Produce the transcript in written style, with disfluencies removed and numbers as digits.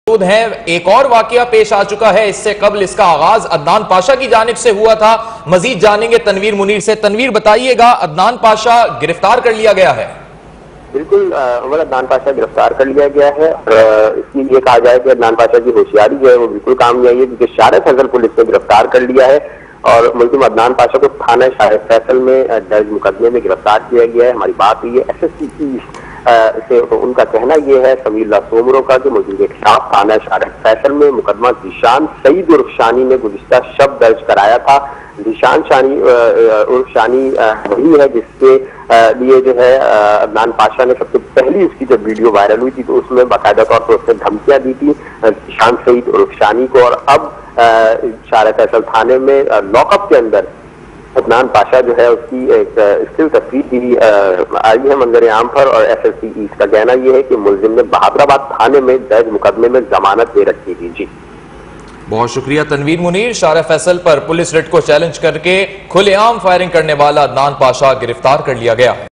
है। एक और वाकया पेश आ चुका है, इससे कबल इसका आगाज अदनान पाशा की जानिब से हुआ था। मजीद जानेंगे तनवीर मुनीर से। तनवीर बताइएगा, अदनान पाशा गिरफ्तार कर लिया गया है? बिल्कुल अदनान पाशा गिरफ्तार कर लिया गया है और इसलिए ये कहा जाए कि अदनान पाशा की होशियारी जो है वो बिल्कुल काम नहीं आई है, क्योंकि शार फैसल पुलिस ने गिरफ्तार कर लिया है और मुल्जिम अदनान पाशा को थाना शार फैसल में दर्ज मुकदमे में गिरफ्तार किया गया है। हमारी बात हुई है SSP से, तो उनका कहना यह है समील्ला सोमरों का कि मुल्जिम के खिलाफ थाना शार फैसल में मुकदमा जीशान सईद उर्फ शानी ने गुज़िश्ता शब दर्ज कराया था। जीशान शानी उर्फ शानी वही है जिसके लिए जो है अदनान पाशा ने सबसे पहली उसकी जब वीडियो वायरल हुई थी तो उसमें बाकायदा तौर पर उसने धमकियां दी थी जीशान सईद उर्फ शानी को। और अब शार फैसल थाने में लॉकअप के अंदर अदनान पाशा जो है उसकी एक स्टिल तस्वीर भी आई है मंजर आम पर और SSP ईस्ट का कहना यह है कि मुल्जिम ने बहादुराबाद थाने में दर्ज मुकदमे में जमानत दे रखी थी। जी बहुत शुक्रिया तनवीर मुनीर। शार फैसल पर पुलिस रिट को चैलेंज करके खुलेआम फायरिंग करने वाला अदनान पाशा गिरफ्तार कर लिया गया।